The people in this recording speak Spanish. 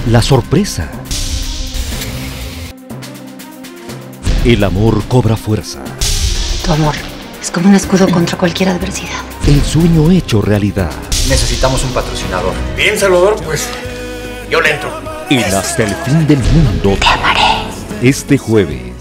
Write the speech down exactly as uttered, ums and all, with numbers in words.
La sorpresa. El amor cobra fuerza. Tu amor es como un escudo contra cualquier adversidad. El sueño hecho realidad. Necesitamos un patrocinador. Bien, Salvador, pues yo le entro. El hasta el fin del mundo. Te amaré. Este jueves.